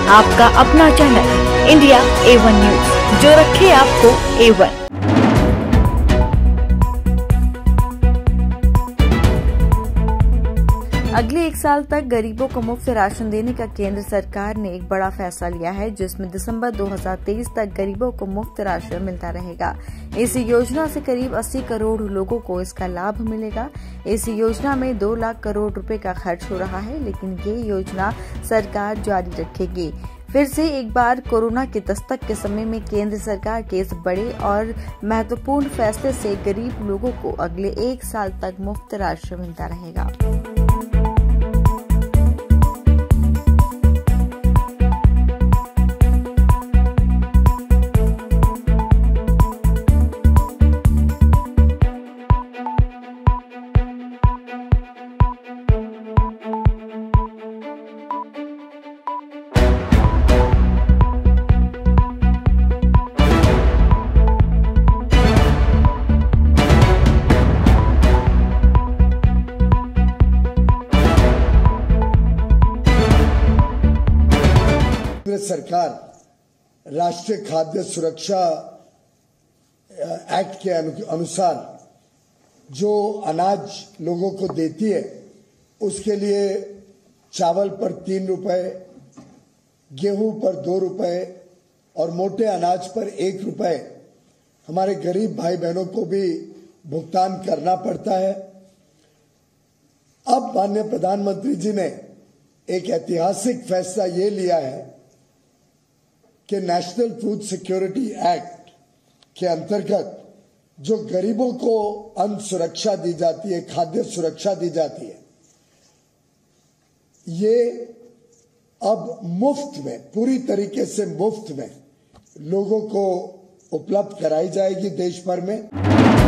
आपका अपना channel India A1 news, जो रखे आपको A1। अगले 1 साल तक गरीबों को मुफ्त राशन देने का केंद्र सरकार ने एक बड़ा फैसला लिया है, जिसमें दिसंबर 2023 तक गरीबों को मुफ्त राशन मिलता रहेगा। इस योजना से करीब 80 करोड़ लोगों को इसका लाभ मिलेगा। इस योजना में 2 लाख करोड़ रुपए का खर्च हो रहा है, लेकिन ये योजना सरकार जारी रखेगी। फिर से एक बार कोरोना के दस्तक के समय में केंद्र सरकार के इस बड़े और महत्वपूर्ण फैसले से गरीब लोगों को अगले 1 साल तक मुफ्त राशन मिलता रहेगा। सरकार राष्ट्रीय खाद्य सुरक्षा एक्ट के अनुसार जो अनाज लोगों को देती है, उसके लिए चावल पर 3 रुपए, गेहूं पर 2 रुपए और मोटे अनाज पर 1 रुपए हमारे गरीब भाई बहनों को भी भुगतान करना पड़ता है। अब माननीय प्रधानमंत्री जी ने एक ऐतिहासिक फैसला ये लिया है कि नेशनल फूड सिक्योरिटी एक्ट के अंतर्गत जो गरीबों को अन्न सुरक्षा दी जाती है, खाद्य सुरक्षा दी जाती है, ये अब मुफ्त में, पूरी तरीके से मुफ्त में लोगों को उपलब्ध कराई जाएगी देश भर में।